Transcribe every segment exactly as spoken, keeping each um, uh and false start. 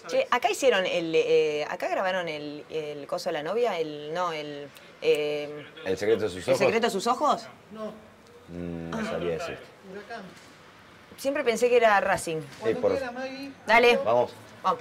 Che, acá hicieron el... Eh, acá grabaron el, el coso de la novia, el... No, el... Eh, ¿El secreto de sus ojos? ¿El secreto de sus ojos? No. Mm, no sabía decir. Huracán. Siempre pensé que era Racing. Cuando por- quiera, Maggie. Dale. Vamos. Vamos.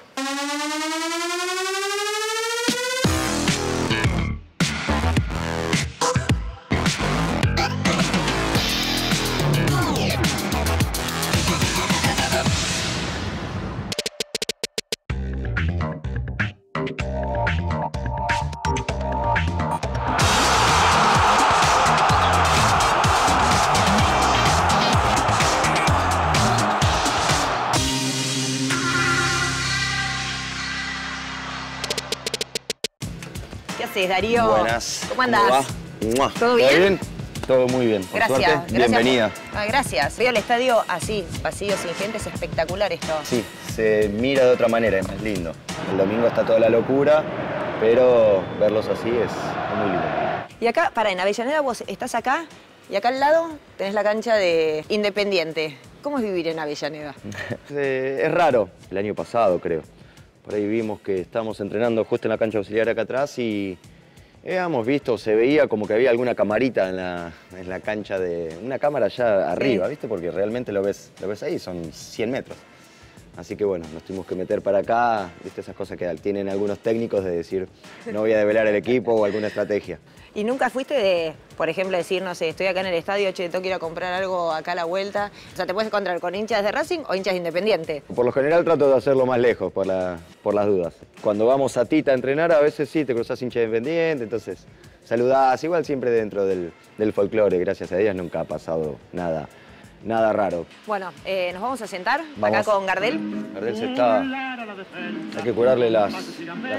¿Qué haces, Darío? Buenas. ¿Cómo andás? ¿Cómo va? ¿Todo bien? Todo muy bien. Por Gracias. suerte, gracias bienvenida. por- Ah, gracias. Veo el estadio así, pasillos sin gente, es espectacular esto. Sí, se mira de otra manera, es más lindo. El domingo está toda la locura, pero verlos así es, es muy lindo. Y acá, para, en Avellaneda vos estás acá y acá al lado tenés la cancha de Independiente. ¿Cómo es vivir en Avellaneda? Eh, es raro. El año pasado, creo. Por ahí vimos que estábamos entrenando justo en la cancha auxiliar acá atrás y habíamos visto, se veía como que había alguna camarita en la, en la cancha de... Una cámara allá arriba, Sí. ¿viste? Porque realmente lo ves, lo ves ahí, son cien metros. Así que bueno, nos tuvimos que meter para acá, ¿viste? Esas cosas que tienen algunos técnicos de decir, no voy a develar el equipo o alguna estrategia. ¿Y nunca fuiste de, por ejemplo, decir, no sé, estoy acá en el estadio, che, tengo que ir a comprar algo acá a la vuelta? O sea, ¿te puedes encontrar con hinchas de Racing o hinchas de Independiente? Por lo general trato de hacerlo más lejos por, la, por las dudas. Cuando vamos a Tita a entrenar, a veces sí, te cruzás hincha de Independiente, entonces saludás, igual siempre dentro del, del folclore, gracias a Dios nunca ha pasado nada, nada raro. Bueno, eh, nos vamos a sentar Vamos. acá con Gardel. Gardel se está... Hay que curarle las, las,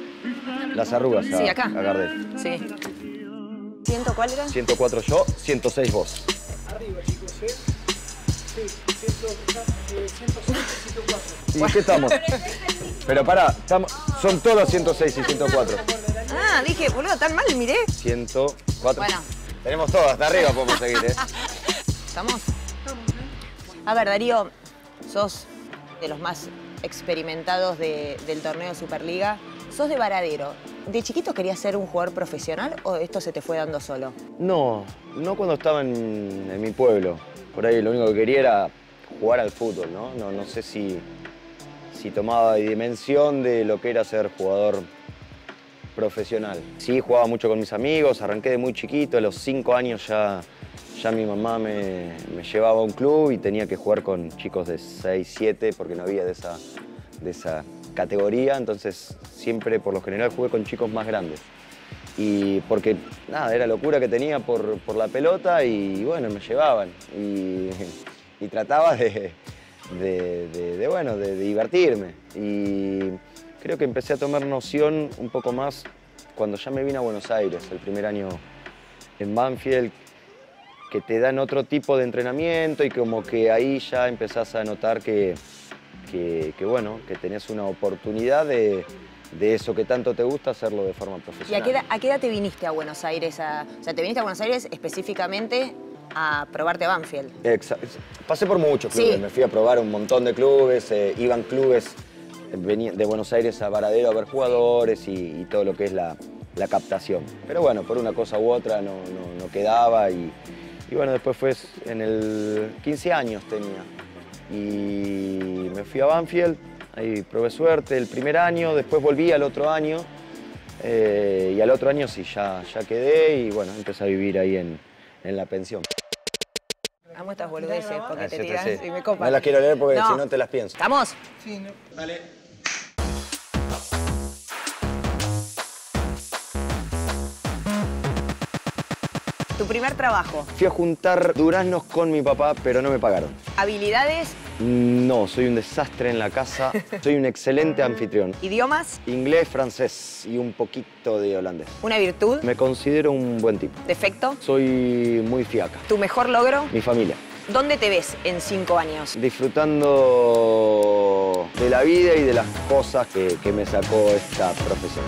las arrugas a, Sí, acá. a Gardel. Sí. ¿Ciento cuál era? ciento cuatro yo, ciento seis vos. Arriba, chicos, ¿eh? Sí, ciento, eh, ciento seis y ciento cuatro. ¿Y qué estamos? Pero pará, estamos, son todos ciento seis y ciento cuatro. Ah, dije, boludo, tan mal, miré. ciento cuatro. Bueno. Tenemos todos, hasta arriba podemos seguir, ¿eh? ¿Estamos? A ver, Darío, sos de los más experimentados de- del torneo Superliga. Sos de Varadero. ¿De chiquito querías ser un jugador profesional o esto se te fue dando solo? No, no cuando estaba en, en mi pueblo. Por ahí lo único que quería era jugar al fútbol, ¿no? No, no sé si, si tomaba dimensión de lo que era ser jugador profesional. Sí, jugaba mucho con mis amigos, arranqué de muy chiquito, a los cinco años ya, ya mi mamá me, me llevaba a un club y tenía que jugar con chicos de seis, siete porque no había de esa, de esa categoría, entonces siempre por lo general jugué con chicos más grandes. Y porque, nada, era locura que tenía por, por la pelota y bueno, me llevaban. Y, y trataba de, de, de, de, bueno, de, de divertirme. Y creo que empecé a tomar noción un poco más cuando ya me vine a Buenos Aires, el primer año en Banfield, que te dan otro tipo de entrenamiento y como que ahí ya empezás a notar que, que, que bueno, que tenés una oportunidad de, de eso que tanto te gusta, hacerlo de forma ¿Y profesional. a qué, edad, a qué edad te viniste a Buenos Aires? A, o sea, ¿te viniste a Buenos Aires específicamente a probarte a Banfield? Exa- Pasé por muchos clubes, Sí. me fui a probar un montón de clubes, eh, iban clubes eh, venía de Buenos Aires a Varadero a ver jugadores y, y todo lo que es la, la captación. Pero bueno, por una cosa u otra no, no, no quedaba y, y bueno, después fue en el quince años tenía y me fui a Banfield, ahí probé suerte el primer año, después volví al otro año eh, y al otro año sí, ya, ya quedé y bueno, empecé a vivir ahí en, en la pensión. Amo estas boludeces porque Ah, te sí, tiras sí. y me copan. No las quiero leer porque No. si no te las pienso. ¿Estamos? Sí, no. Dale. Tu primer trabajo. Fui a juntar duraznos con mi papá, pero no me pagaron. Habilidades, No, soy un desastre en la casa. Soy un excelente anfitrión. idiomas, Inglés, francés y un poquito de holandés. una virtud, Me considero un buen tipo. defecto, Soy muy fiaca. tu mejor logro. Mi familia. ¿Dónde te ves en cinco años? Disfrutando de la vida y de las cosas que, que me sacó esta profesión.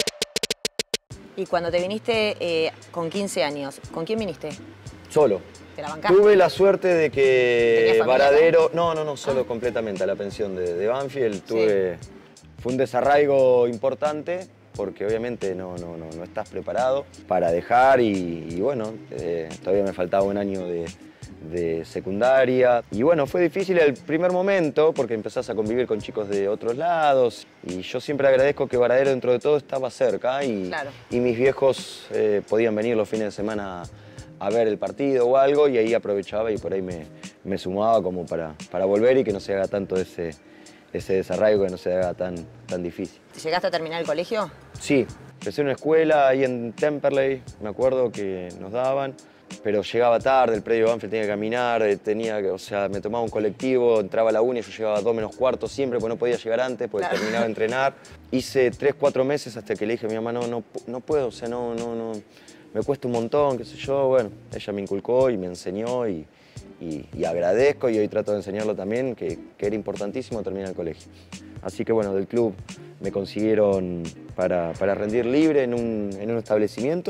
Y cuando te viniste eh, con quince años, ¿con quién viniste? Solo. ¿Te la bancaste? Tuve la suerte de que Varadero... ¿no? No, no, no, solo ah. completamente a la pensión de, de Banfield. Tuve, sí. Fue un desarraigo importante porque obviamente no, no, no, no estás preparado para dejar y, y bueno, eh, todavía me faltaba un año de, de secundaria. Y bueno, fue difícil el primer momento porque empezás a convivir con chicos de otros lados y yo siempre agradezco que Varadero dentro de todo estaba cerca y, claro. y mis viejos eh, podían venir los fines de semana a ver el partido o algo y ahí aprovechaba y por ahí me, me sumaba como para, para volver y que no se haga tanto ese, ese desarraigo, que no se haga tan, tan difícil. ¿Llegaste a terminar el colegio? Sí, empecé en una escuela ahí en Temperley, me acuerdo que nos daban, pero llegaba tarde, el predio de Banfield tenía que caminar, tenía que, o sea, me tomaba un colectivo, entraba a la uni, yo llegaba a dos menos cuarto siempre porque no podía llegar antes porque claro. terminaba de entrenar. Hice tres, cuatro meses hasta que le dije a mi mamá, no, no, no puedo, o sea, no, no, no. Me cuesta un montón, qué sé yo, bueno, ella me inculcó y me enseñó y, y, y agradezco y hoy trato de enseñarlo también, que, que era importantísimo terminar el colegio. Así que bueno, del club me consiguieron para, para rendir libre en un, en un establecimiento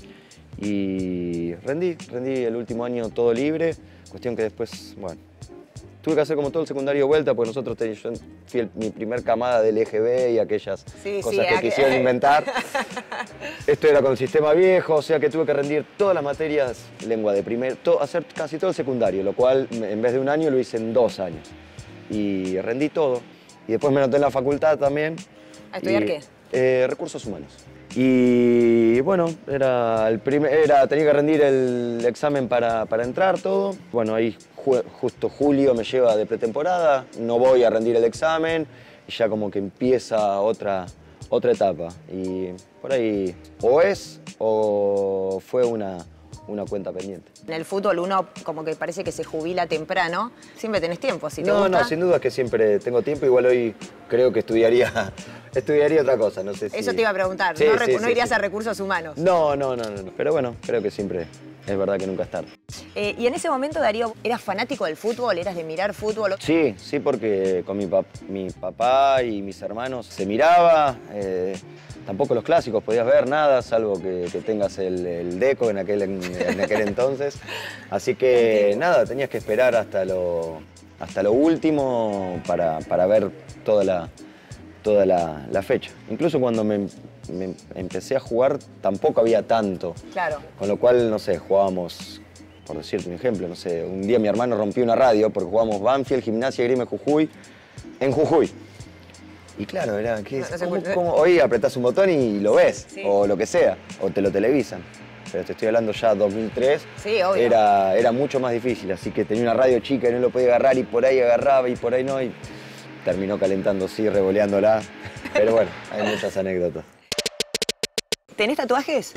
y rendí, rendí el último año todo libre, cuestión que después, bueno, tuve que hacer como todo el secundario vuelta porque nosotros teníamos, yo fui el, mi primer camada del E G B y aquellas sí, cosas sí, que quisieron que... inventar. Esto era con el sistema viejo, o sea que tuve que rendir todas las materias, lengua de primer, todo, hacer casi todo el secundario, lo cual en vez de un año lo hice en dos años. Y rendí todo. Y después me anoté en la facultad también. ¿A estudiar y, qué? Eh, recursos humanos. Y bueno, era el primer, era, tenía que rendir el examen para, para entrar todo. Bueno, ahí ju, justo julio me lleva de pretemporada, no voy a rendir el examen y ya como que empieza otra, otra etapa. Y por ahí o es o fue una, una cuenta pendiente. En el fútbol uno como que parece que se jubila temprano. Siempre tenés tiempo, si te No, gusta. no, sin duda es que siempre tengo tiempo. Igual hoy creo que estudiaría, estudiaría otra cosa. No sé si... Eso te iba a preguntar. Sí, ¿No, sí, no sí, irías sí. a recursos humanos? No, no, no, no, no. Pero bueno, creo que siempre es verdad que nunca es tarde. Eh, y en ese momento, Darío, ¿eras fanático del fútbol? ¿Eras de mirar fútbol? Sí, sí, porque con mi, pap mi papá y mis hermanos se miraba. Eh, Tampoco los clásicos podías ver nada, salvo que, que tengas el, el Deco en aquel, en, en aquel entonces. Así que nada, tenías que esperar hasta lo, hasta lo último para, para ver toda, la, toda la, la fecha. Incluso cuando me, me empecé a jugar tampoco había tanto. Claro. Con lo cual, no sé, jugábamos, por decirte un ejemplo, no sé, un día mi hermano rompió una radio porque jugábamos Banfield, Gimnasia y Grima Jujuy en Jujuy. Y claro, era que no, no ¿cómo, cómo? Hoy apretás un botón y lo ves, sí. O lo que sea, o te lo televisan. Pero te estoy hablando ya dos mil tres, sí, obvio. Era, era mucho más difícil, así que tenía una radio chica y no lo podía agarrar y por ahí agarraba y por ahí no, y terminó calentando, sí, revoleándola. Pero bueno, hay muchas anécdotas. ¿Tenés tatuajes?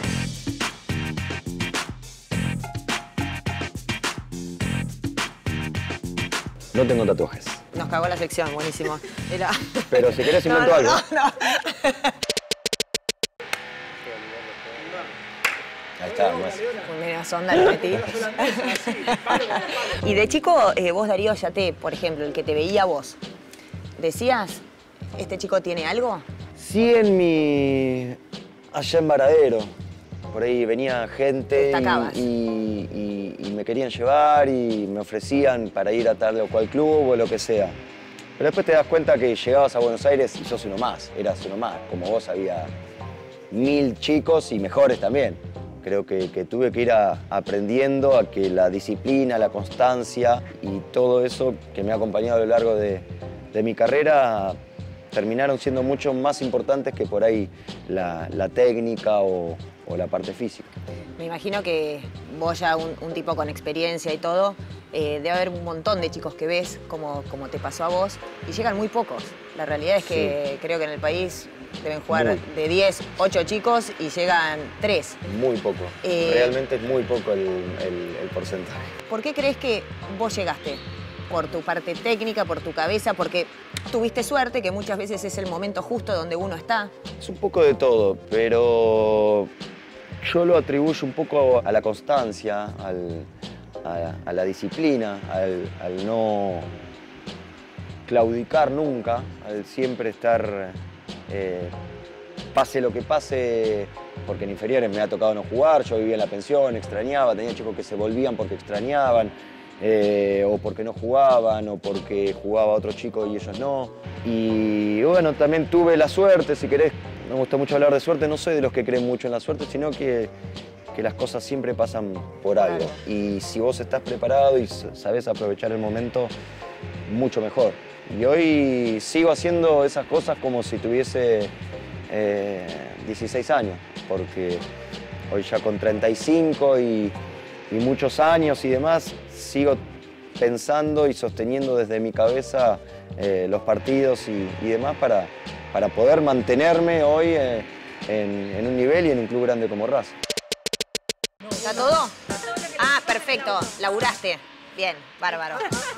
No tengo tatuajes. Nos cagó la sección, buenísimo. Era... Pero si querés invento no, no, algo. No, no. Ahí está, más. Un medio sonda lo metí. Y de chico, eh, vos, Darío, ya te, por ejemplo, el que te veía vos, ¿decías, este chico tiene algo? Sí, en mi... allá en Varadero. Por ahí venía gente y, y, y, y me querían llevar y me ofrecían para ir a tal o cual club o lo que sea. Pero después te das cuenta que llegabas a Buenos Aires y sos uno más, eras uno más. Como vos había mil chicos y mejores también. Creo que, que tuve que ir a, aprendiendo a que la disciplina, la constancia y todo eso que me ha acompañado a lo largo de, de mi carrera terminaron siendo mucho más importantes que por ahí la, la técnica o, o la parte física. Me imagino que vos ya un, un tipo con experiencia y todo, eh, debe haber un montón de chicos que ves, como, como te pasó a vos, y llegan muy pocos. La realidad es que sí. Creo que en el país deben jugar muy. de diez, ocho chicos y llegan tres. Muy poco. Eh, Realmente es muy poco el, el, el porcentaje. ¿Por qué crees que vos llegaste? ¿Por tu parte técnica, por tu cabeza? Porque tuviste suerte, que muchas veces es el momento justo donde uno está. Es un poco de todo, pero yo lo atribuyo un poco a la constancia, al, a, a la disciplina, al, al no claudicar nunca, al siempre estar, eh, pase lo que pase, porque en inferiores me ha tocado no jugar, yo vivía en la pensión, extrañaba, tenía chicos que se volvían porque extrañaban, eh, o porque no jugaban, o porque jugaba otro chico y ellos no. Y bueno, también tuve la suerte, si querés, me gusta mucho hablar de suerte, no soy de los que creen mucho en la suerte, sino que, que las cosas siempre pasan por algo. Y si vos estás preparado y sabés aprovechar el momento, mucho mejor. Y hoy sigo haciendo esas cosas como si tuviese eh, dieciséis años, porque hoy ya con treinta y cinco y, y muchos años y demás, sigo pensando y sosteniendo desde mi cabeza eh, los partidos y, y demás para, para poder mantenerme hoy eh, en, en un nivel y en un club grande como Racing. ¿Está todo? Ah, perfecto. Laburaste. Bien, bárbaro.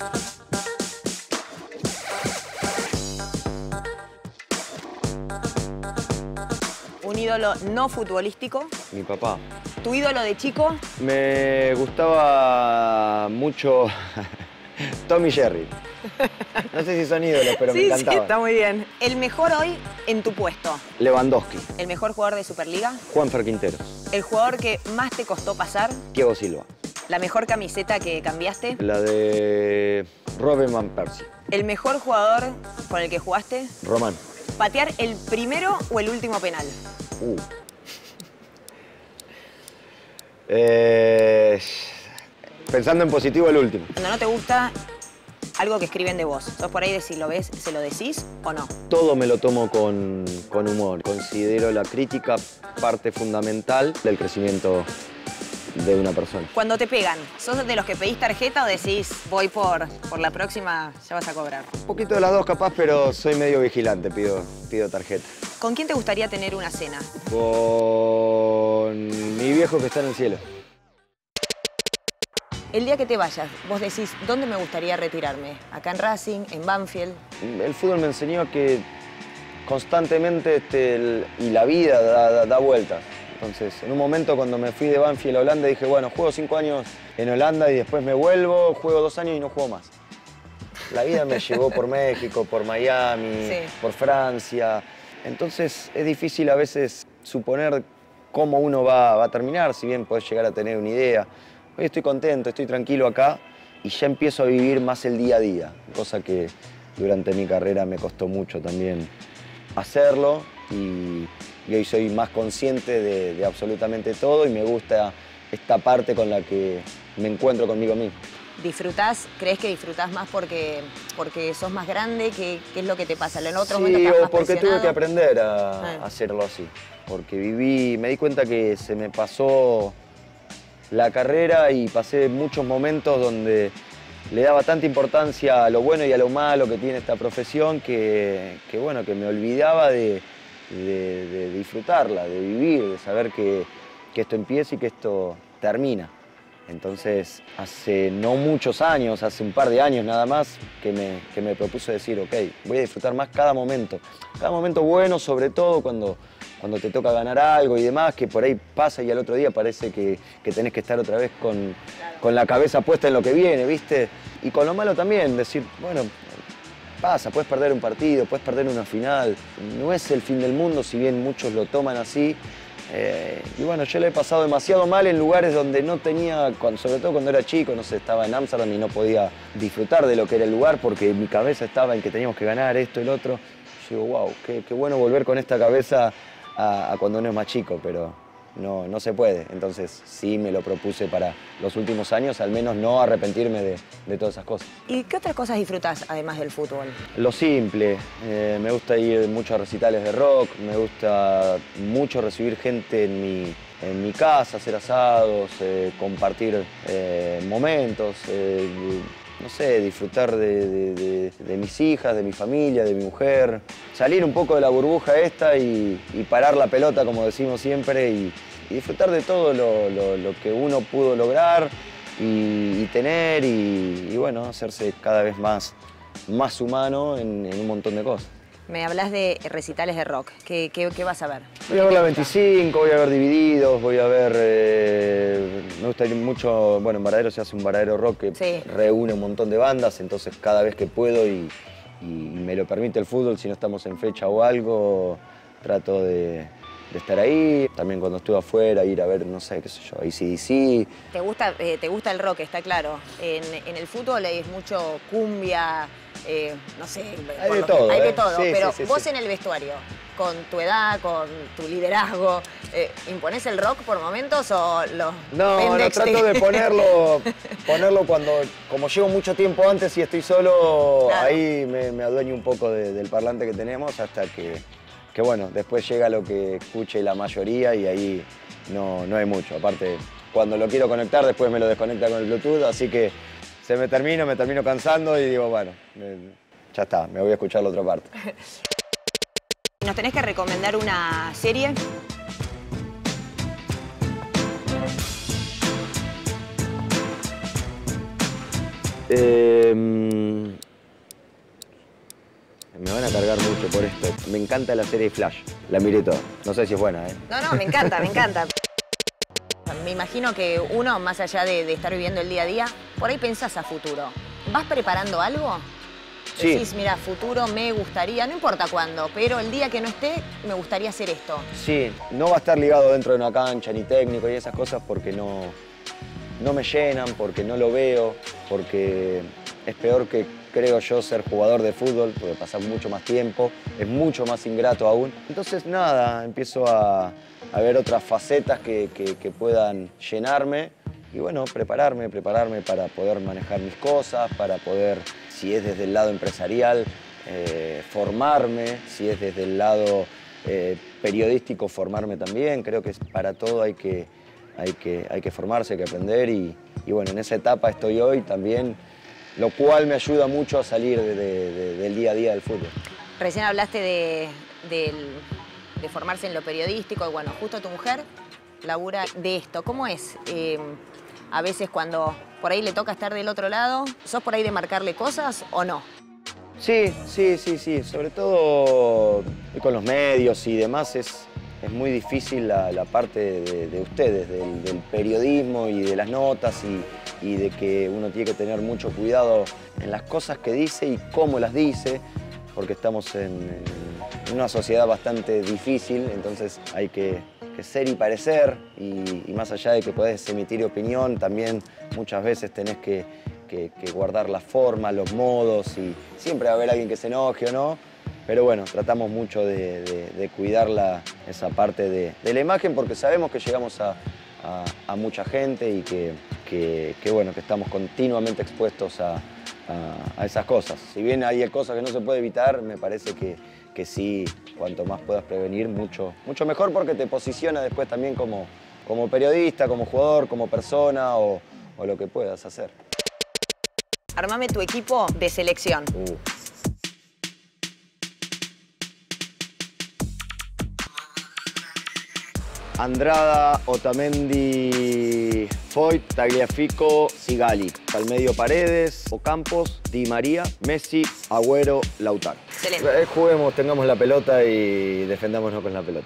Un ídolo no futbolístico. Mi papá. ¿Tu ídolo de chico? Me gustaba mucho Tom y Jerry. No sé si son ídolos, pero sí, me encantaban. Sí, está muy bien. El mejor hoy en tu puesto. Lewandowski. El mejor jugador de Superliga. Juanfer Quinteros. El jugador que más te costó pasar. Thiago Silva. La mejor camiseta que cambiaste. La de Robin Van Persie. El mejor jugador con el que jugaste. Román. ¿Patear el primero o el último penal? Uh. Eh, pensando en positivo, el último. Cuando no te gusta algo que escriben de vos, ¿sos por ahí de si lo ves, se lo decís o no? Todo me lo tomo con, con humor. Considero la crítica parte fundamental del crecimiento de una persona. Cuando te pegan, ¿sos de los que pedís tarjeta o decís voy por, por la próxima, ya vas a cobrar? Un poquito de las dos capaz, pero soy medio vigilante, pido, pido tarjeta. ¿Con quién te gustaría tener una cena? Con mi viejo que está en el cielo. El día que te vayas, vos decís, ¿dónde me gustaría retirarme? ¿Acá en Racing, en Banfield? El fútbol me enseñó que constantemente este, el, y la vida da, da, da vueltas. Entonces, en un momento cuando me fui de Banfield a Holanda, dije, bueno, juego cinco años en Holanda y después me vuelvo, juego dos años y no juego más. La vida me llevó por México, por Miami, sí. por Francia. Entonces, es difícil a veces suponer cómo uno va, va a terminar, si bien podés llegar a tener una idea. Hoy estoy contento, estoy tranquilo acá y ya empiezo a vivir más el día a día, cosa que durante mi carrera me costó mucho también hacerlo. Y, y hoy soy más consciente de, de absolutamente todo y me gusta esta parte con la que me encuentro conmigo mismo. ¿Disfrutás? ¿Crees que disfrutás más porque, porque sos más grande? ¿Qué, qué es lo que te pasa? ¿En otro sí, momento estás o más porque presionado? tuve que aprender a, ah. a hacerlo así. Porque viví, me di cuenta que se me pasó la carrera y pasé muchos momentos donde le daba tanta importancia a lo bueno y a lo malo que tiene esta profesión que, que bueno, que me olvidaba de, de, de disfrutarla, de vivir, de saber que, que esto empieza y que esto termina. Entonces, hace no muchos años, hace un par de años nada más, que me, que me propuse decir, ok, voy a disfrutar más cada momento. Cada momento bueno, sobre todo cuando, cuando te toca ganar algo y demás, que por ahí pasa y al otro día parece que, que tenés que estar otra vez con, con la cabeza puesta en lo que viene, ¿viste? Y con lo malo también, decir, bueno, pasa, puedes perder un partido, puedes perder una final. No es el fin del mundo, si bien muchos lo toman así. Eh, y bueno, yo le he pasado demasiado mal en lugares donde no tenía, cuando, sobre todo cuando era chico, no sé, estaba en Ámsterdam y no podía disfrutar de lo que era el lugar porque mi cabeza estaba en que teníamos que ganar esto y lo otro. Yo digo, wow, qué, qué bueno volver con esta cabeza a, a cuando uno es más chico, pero no, no se puede. Entonces sí me lo propuse para los últimos años, al menos no arrepentirme de, de todas esas cosas. ¿Y qué otras cosas disfrutás además del fútbol? Lo simple, eh, me gusta ir mucho a recitales de rock, me gusta mucho recibir gente en mi, en mi casa, hacer asados, eh, compartir eh, momentos, eh, no sé, disfrutar de, de, de, de mis hijas, de mi familia, de mi mujer, salir un poco de la burbuja esta y, y parar la pelota, como decimos siempre, y, y disfrutar de todo lo, lo, lo que uno pudo lograr y, y tener y, y bueno, hacerse cada vez más, más humano en, en un montón de cosas. Me hablas de recitales de rock. ¿Qué, qué, qué vas a ver? Voy a ver la veinticinco, voy a ver Divididos, voy a ver... Eh, me gusta ir mucho... Bueno, en Varadero se hace un Varadero Rock que sí. reúne un montón de bandas, entonces cada vez que puedo y, y me lo permite el fútbol, si no estamos en fecha o algo, trato de, de estar ahí. También cuando estuve afuera, ir a ver, no sé, qué sé yo, A C D C. ¿Te gusta, eh, te gusta el rock, está claro? En, en el fútbol es mucho cumbia, eh, no sé. Hay de todo. Hay de ¿eh? todo, Sí, pero sí, sí, vos sí. en el vestuario, con tu edad, con tu liderazgo, eh, ¿imponés el rock por momentos o lo No, no, pendex te- trato de ponerlo, ponerlo cuando, como llevo mucho tiempo antes y estoy solo, Claro. ahí me, me adueño un poco de- del parlante que tenemos hasta que, que, bueno, después llega lo que escuche la mayoría y ahí no, no hay mucho. Aparte, cuando lo quiero conectar, después me lo desconecta con el Bluetooth, así que se me termina, me termino cansando y digo, bueno, me- ya está, me voy a escuchar la otra parte. ¿Nos tenés que recomendar una serie? Eh, me van a cargar mucho por esto. Me encanta la serie Flash. La miré toda. No sé si es buena, ¿eh? No, no, me encanta, me encanta. Me imagino que uno, más allá de, de estar viviendo el día a día, por ahí pensás a futuro. ¿Vas preparando algo? Sí. Decís, mira, futuro me gustaría, no importa cuándo, pero el día que no esté, me gustaría hacer esto. Sí, no va a estar ligado dentro de una cancha, ni técnico y esas cosas porque no, no me llenan, porque no lo veo, porque es peor que, creo yo, ser jugador de fútbol, porque pasar mucho más tiempo, es mucho más ingrato aún. Entonces, nada, empiezo a, a ver otras facetas que, que, que puedan llenarme y, bueno, prepararme, prepararme para poder manejar mis cosas, para poder, si es desde el lado empresarial, eh, formarme, si es desde el lado eh, periodístico, formarme también. Creo que para todo hay que, hay que, hay que formarse, hay que aprender y, y, bueno, en esa etapa estoy hoy también, lo cual me ayuda mucho a salir de, de, de, del día a día del fútbol. Recién hablaste de, del- de formarse en lo periodístico y bueno, justo tu mujer labura de esto. ¿Cómo es? Eh, a veces cuando por ahí le toca estar del otro lado, ¿sos por ahí de marcarle cosas o no? Sí, sí, sí, sí. Sobre todo con los medios y demás es, es muy difícil la, la parte de, de ustedes, del, del periodismo y de las notas y, y de que uno tiene que tener mucho cuidado en las cosas que dice y cómo las dice, porque estamos en, en una sociedad bastante difícil, entonces hay que, que ser y parecer y, y más allá de que podés emitir opinión, también muchas veces tenés que Que, que guardar la forma, los modos y siempre va a haber alguien que se enoje o no, pero bueno, tratamos mucho de, de, de cuidar la, esa parte de, de la imagen porque sabemos que llegamos a, a, a mucha gente y que, que, que, bueno, que estamos continuamente expuestos a, a, a esas cosas. Si bien hay cosas que no se puede evitar, me parece que, que sí, cuanto más puedas prevenir, mucho, mucho mejor porque te posiciona después también como, como periodista, como jugador, como persona o, o lo que puedas hacer. Armame tu equipo de selección. Uh. Andrada, Otamendi, Foyt, Tagliafico, Sigali. Al medio Paredes, Ocampos, Di María, Messi, Agüero, Lautaro. Excelente. Eh, Juguemos, tengamos la pelota y defendámonos con la pelota.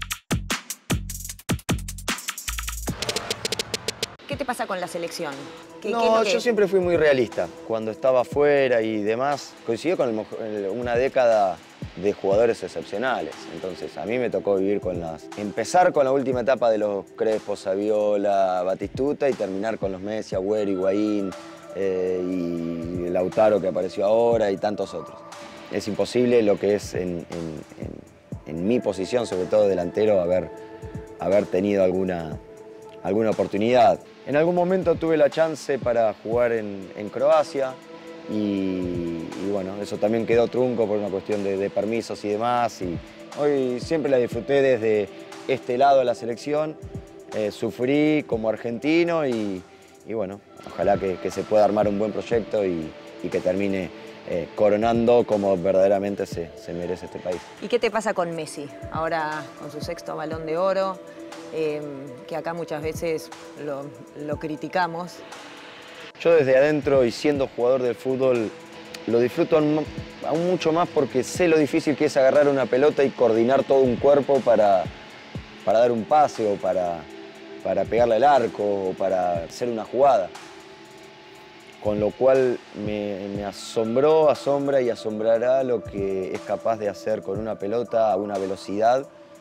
¿Qué te pasa con la selección? ¿Qué, No, qué es lo que- yo siempre fui muy realista. Cuando estaba afuera y demás, coincidió con el mo- el- una década de jugadores excepcionales. Entonces, a mí me tocó vivir con las... Empezar con la última etapa de los Crespo, Saviola, Batistuta y terminar con los Messi, Agüero, Higuaín eh, y Lautaro que apareció ahora y tantos otros. Es imposible lo que es en, en- en- en mi posición, sobre todo delantero, haber, haber tenido alguna, alguna oportunidad. En algún momento tuve la chance para jugar en, en Croacia y, y bueno, eso también quedó trunco por una cuestión de, de permisos y demás. Y hoy siempre la disfruté desde este lado de la selección. Eh, sufrí como argentino y, y bueno, ojalá que, que se pueda armar un buen proyecto y, y que termine eh, coronando como verdaderamente se, se merece este país. ¿Y qué te pasa con Messi? Ahora con su sexto Balón de Oro, eh, que acá muchas veces lo, lo criticamos. Yo desde adentro y siendo jugador del fútbol lo disfruto aún, aún mucho más porque sé lo difícil que es agarrar una pelota y coordinar todo un cuerpo para, para dar un pase o para, para pegarle al arco o para hacer una jugada. Con lo cual me, me asombró, asombra y asombrará lo que es capaz de hacer con una pelota a una velocidad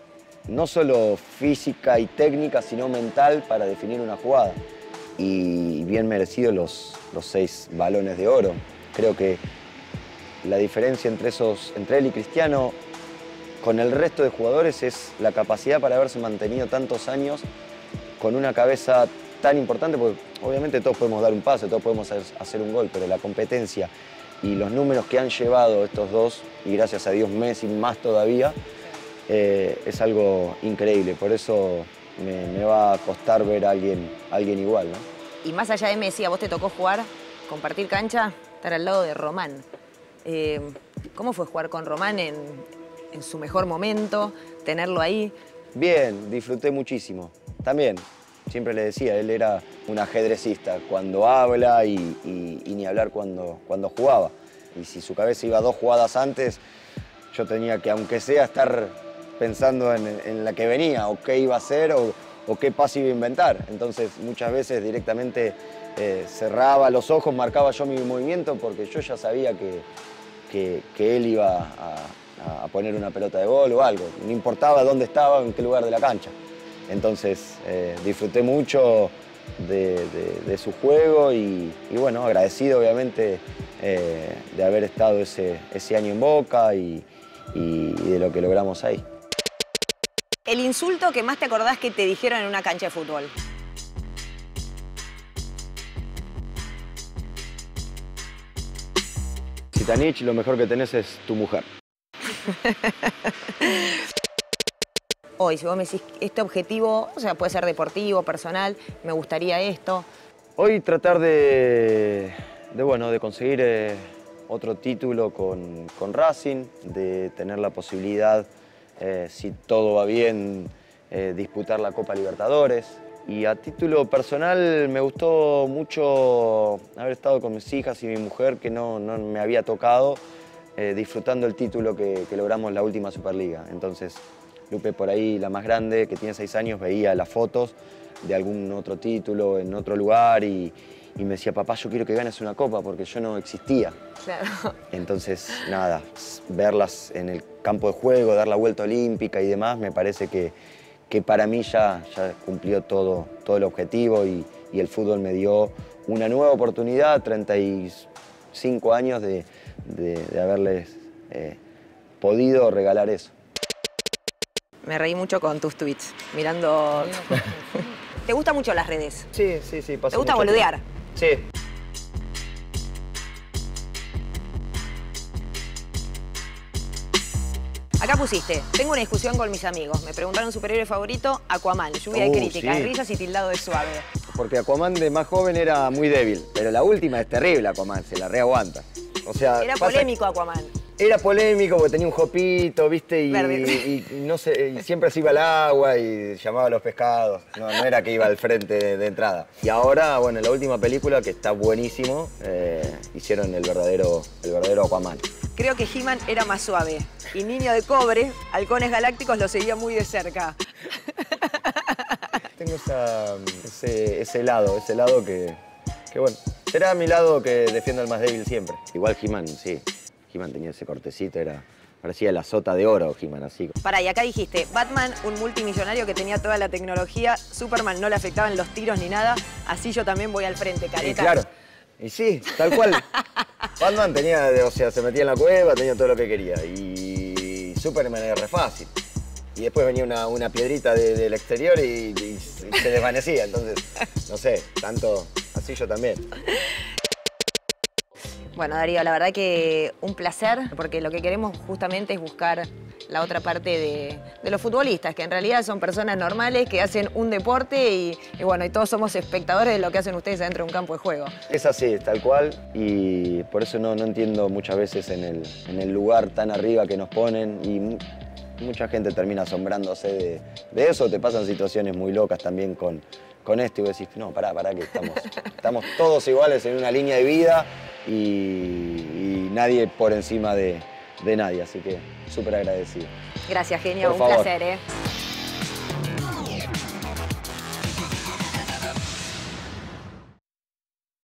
no solo física y técnica, sino mental para definir una jugada. Y bien merecido los, los seis balones de oro. Creo que la diferencia entre, esos, entre él y Cristiano con el resto de jugadores es la capacidad para haberse mantenido tantos años con una cabeza tan importante, porque obviamente todos podemos dar un pase, todos podemos hacer un gol, pero la competencia y los números que han llevado estos dos, y gracias a Dios Messi más todavía, eh, es algo increíble. Por eso me, me va a costar ver a alguien, a alguien igual, ¿no? Y más allá de Messi, a vos te tocó jugar, compartir cancha, estar al lado de Román. Eh, ¿Cómo fue jugar con Román en, en su mejor momento, tenerlo ahí? Bien, disfruté muchísimo. También, siempre le decía, él era un ajedrecista cuando habla y, y, y ni hablar cuando, cuando jugaba. Y si su cabeza iba dos jugadas antes, yo tenía que, aunque sea, estar pensando en, en la que venía, o qué iba a hacer, o, o qué pase iba a inventar. Entonces, muchas veces directamente eh, cerraba los ojos, marcaba yo mi movimiento, porque yo ya sabía que, que, que él iba a, a poner una pelota de gol o algo. No importaba dónde estaba, en qué lugar de la cancha. Entonces, eh, disfruté mucho de, de, de su juego y, y, bueno, agradecido obviamente eh, de haber estado ese, ese año en Boca y, y, y de lo que logramos ahí. El insulto que más te acordás que te dijeron en una cancha de fútbol. Zitanich, lo mejor que tenés es tu mujer. Hoy, si vos me decís este objetivo, o sea, puede ser deportivo, personal, me gustaría esto. Hoy tratar de, de, bueno, de conseguir eh, otro título con, con Racing, de tener la posibilidad, eh, si todo va bien, eh, disputar la Copa Libertadores. Y a título personal me gustó mucho haber estado con mis hijas y mi mujer, que no, no me había tocado, eh, disfrutando el título que, que logramos en la última Superliga. Entonces, Lupe, por ahí, la más grande, que tiene seis años, veía las fotos de algún otro título en otro lugar y, y me decía, papá, yo quiero que ganes una copa porque yo no existía. Claro. Entonces, nada, verlas en el campo de juego, dar la vuelta olímpica y demás, me parece que, que para mí ya, ya cumplió todo, todo el objetivo y, y el fútbol me dio una nueva oportunidad, treinta y cinco años de, de, de haberles eh, podido regalar eso. Me reí mucho con tus tweets, mirando... ¿Te gustan mucho las redes? Sí, sí, sí. ¿Te gusta boludear? Sí. Acá pusiste, tengo una discusión con mis amigos. Me preguntaron superhéroe favorito, Aquaman. Lluvia Uh, de críticas, sí. risas y tildado de suave. Porque Aquaman de más joven era muy débil, pero la última es terrible, Aquaman, se la reaguanta. O sea, Era pasa- polémico Aquaman. Era polémico porque tenía un jopito, ¿viste? Y, Verde. y- y no sé, y siempre se iba al agua y llamaba a los pescados. No, no era que iba al frente de, de entrada. Y ahora, bueno, en la última película, que está buenísimo, eh, hicieron el verdadero, el verdadero Aquaman. Creo que He-Man era más suave. Y Niño de Cobre, Halcones Galácticos, lo seguía muy de cerca. Tengo esa, ese, ese lado, ese lado que, que, bueno, será mi lado que defiendo al más débil siempre. Igual He-Man, sí. He-Man tenía ese cortecito, era, parecía la sota de oro, He-Man, así. Pará, y acá dijiste, Batman, un multimillonario que tenía toda la tecnología, Superman no le afectaban los tiros ni nada, así yo también voy al frente, Y careta. claro, y sí, tal cual. Batman tenía, o sea, se metía en la cueva, tenía todo lo que quería. Y Superman era re fácil. Y después venía una, una piedrita de- del exterior y, y se desvanecía. Entonces, no sé, tanto así yo también. Bueno, Darío, la verdad que un placer, porque lo que queremos justamente es buscar la otra parte de, de los futbolistas, que en realidad son personas normales que hacen un deporte y, y bueno, y todos somos espectadores de lo que hacen ustedes adentro de un campo de juego. Es así, tal cual, y por eso no, no entiendo muchas veces en el, en el lugar tan arriba que nos ponen y mu- mucha gente termina asombrándose de, de eso. Te pasan situaciones muy locas también con, con esto y vos decís, no, pará, pará, que estamos, estamos todos iguales en una línea de vida y, y nadie por encima de, de nadie, así que súper agradecido. Gracias, genio, Por un favor. placer, ¿eh?